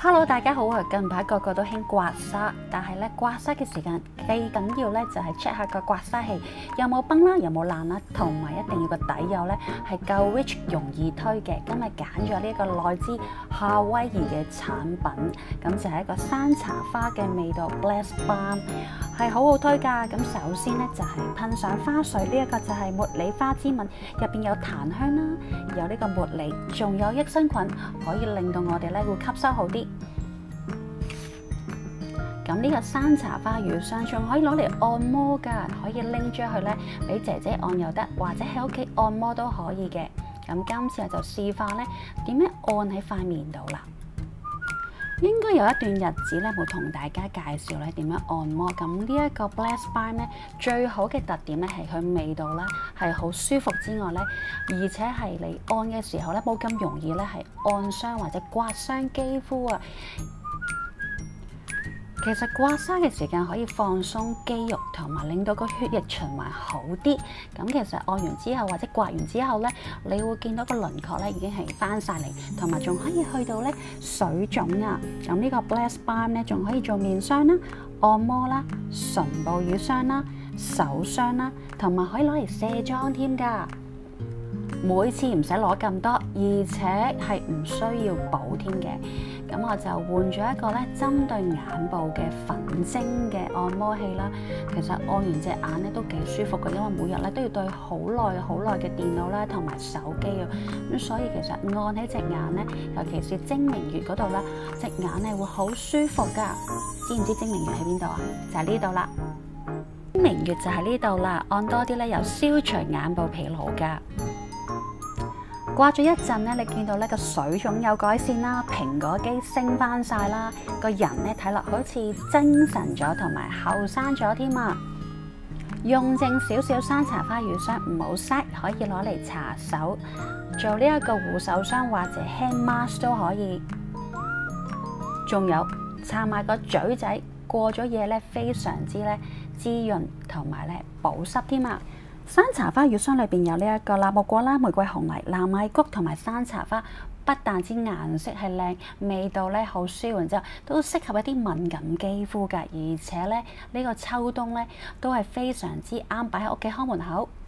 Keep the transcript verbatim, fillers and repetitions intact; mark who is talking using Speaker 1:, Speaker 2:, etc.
Speaker 1: Hello，大家好啊！近排個個都興刮痧，但係咧刮痧嘅時間最緊要咧就係 check 下個刮痧器有冇崩啦，有冇爛啦，同埋一定要個底釉咧係夠 rich 容易推嘅。今日揀咗呢一個來自夏威夷嘅產品，咁就係一個山茶花嘅味道 Bless Balm， 係好好推㗎。咁首先咧就係噴上花水，呢、這、一個就係茉莉花之吻，入邊有檀香啦，有呢個茉莉，仲有益生菌，可以令到我哋咧會吸收好啲。咁呢個山茶花乳霜仲可以攞嚟按摩㗎，可以拎咗去咧俾姐姐按又得，或者喺屋企按摩都可以嘅。咁今次我就示範咧點樣按喺塊面度啦。應該有一段日子咧冇同大家介紹咧點樣按摩。咁呢一個 Bless Balm 咧最好嘅特點咧係佢味道啦，係好舒服之外咧，而且係你按嘅時候咧冇咁容易咧係按傷或者刮傷肌膚啊。其實刮痧嘅時間可以放鬆肌肉，同埋令到個血液循環好啲。咁其實按完之後或者刮完之後咧，你會見到個輪廓咧已經係翻晒嚟，同埋仲可以去到咧水腫啊。咁呢個 Bless Balm 咧仲可以做面霜啦、按摩啦、唇部乳霜啦、手霜啦，同埋可以攞嚟卸妝添㗎。每次唔使攞咁多，而且係唔需要補添嘅。咁我就換咗一個咧針對眼部嘅粉晶嘅按摩器啦。其實按完隻眼咧都幾舒服嘅，因為每日咧都要對好耐好耐嘅電腦啦同埋手機啊。咁所以其實按喺隻眼咧，尤其是睛明穴嗰度啦，隻眼咧會好舒服㗎。知唔知睛明穴喺邊度啊？就係呢度啦。睛明穴就喺呢度啦，按多啲咧有消除眼部疲勞㗎。刮咗一陣咧，你見到呢個水腫有改善啦，蘋果肌升翻晒啦，個人咧睇落好似精神咗同埋後生咗添啊！用剩少少山茶花乳霜唔好嘥，可以攞嚟搽手，做呢一個護手霜或者 hand mask 都可以。仲有搽埋個嘴仔，過咗夜咧非常之咧滋潤同埋咧保濕添啊！山茶花乳霜裏邊有呢一個納木果啦、玫瑰紅泥、藍米菊同埋山茶花，不但止顏色係靚，味道咧好舒緩，之後都適合一啲敏感肌膚㗎，而且咧呢個秋冬咧都係非常之啱擺喺屋企開門口。